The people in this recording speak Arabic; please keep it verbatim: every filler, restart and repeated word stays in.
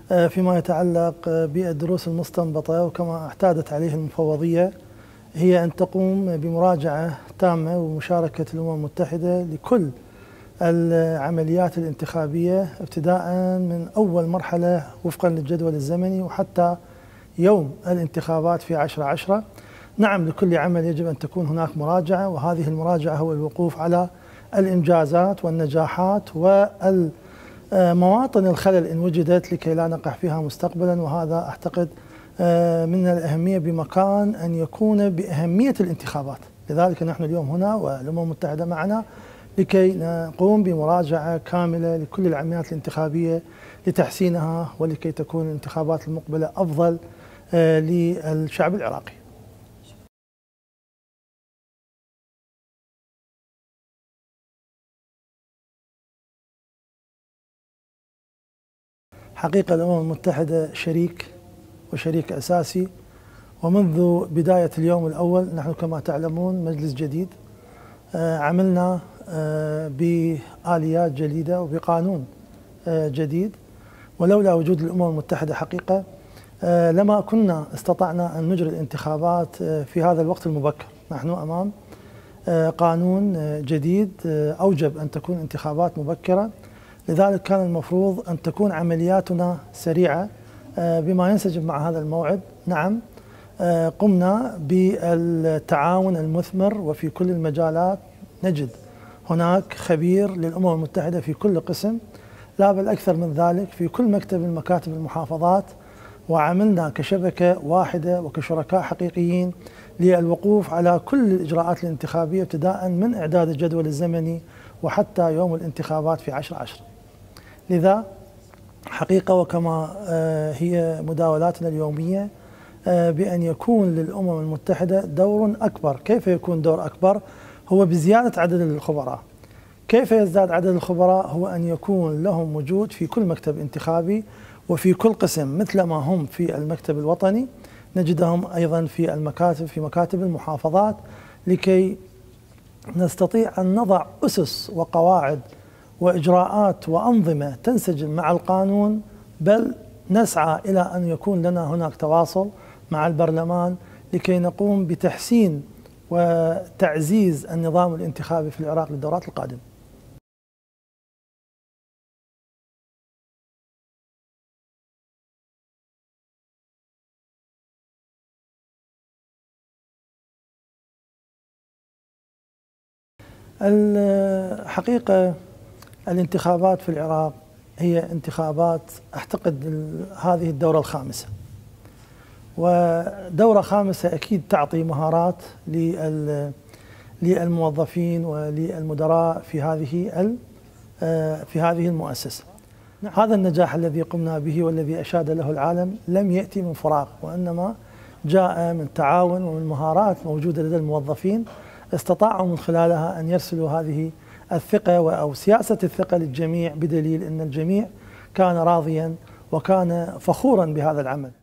فيما يتعلق بالدروس المستنبطة وكما اعتادت عليه المفوضية، هي أن تقوم بمراجعة تامة ومشاركة الأمم المتحدة لكل العمليات الانتخابية ابتداء من أول مرحلة وفقا للجدول الزمني وحتى يوم الانتخابات في عشرة عشرة. نعم، لكل عمل يجب أن تكون هناك مراجعة، وهذه المراجعة هو الوقوف على الإنجازات والنجاحات والمواطن الخلل إن وجدت لكي لا نقع فيها مستقبلا. وهذا أعتقد من الأهمية بمكان أن يكون بأهمية الانتخابات. لذلك نحن اليوم هنا والأمم المتحدة معنا لكي نقوم بمراجعة كاملة لكل العمليات الانتخابية لتحسينها ولكي تكون الانتخابات المقبلة أفضل للشعب العراقي. حقيقة الأمم المتحدة شريك وشريك أساسي، ومنذ بداية اليوم الأول نحن كما تعلمون مجلس جديد، عملنا بآليات جديدة وبقانون جديد، ولولا وجود الأمم المتحدة حقيقة لما كنا استطعنا أن نجري الانتخابات في هذا الوقت المبكر. نحن أمام قانون جديد أوجب أن تكون انتخابات مبكرة، لذلك كان المفروض أن تكون عملياتنا سريعة بما ينسجم مع هذا الموعد. نعم، قمنا بالتعاون المثمر وفي كل المجالات نجد هناك خبير للأمم المتحدة في كل قسم، لا بل أكثر من ذلك في كل مكتب من مكاتب المحافظات، وعملنا كشبكة واحدة وكشركاء حقيقيين للوقوف على كل الإجراءات الانتخابية ابتداء من إعداد الجدول الزمني وحتى يوم الانتخابات في عشرة عشرة. لذا حقيقة وكما هي مداولاتنا اليومية بأن يكون للأمم المتحدة دور أكبر. كيف يكون دور أكبر؟ هو بزيادة عدد الخبراء. كيف يزداد عدد الخبراء؟ هو أن يكون لهم وجود في كل مكتب انتخابي وفي كل قسم، مثل ما هم في المكتب الوطني نجدهم أيضا في المكاتب في مكاتب المحافظات، لكي نستطيع أن نضع أسس وقواعد وإجراءات وأنظمة تنسجم مع القانون، بل نسعى إلى أن يكون لنا هناك تواصل مع البرلمان لكي نقوم بتحسين وتعزيز النظام الانتخابي في العراق للدورات القادمة. الحقيقة الانتخابات في العراق هي انتخابات أعتقد هذه الدورة الخامسة، ودورة خامسة أكيد تعطي مهارات للموظفين وللمدراء في هذه في هذه المؤسسة. هذا النجاح الذي قمنا به والذي أشاد له العالم لم يأتي من فراغ، وإنما جاء من تعاون ومن مهارات موجودة لدى الموظفين استطاعوا من خلالها أن يرسلوا هذه الثقة أو سياسة الثقة للجميع، بدليل أن الجميع كان راضيا وكان فخورا بهذا العمل.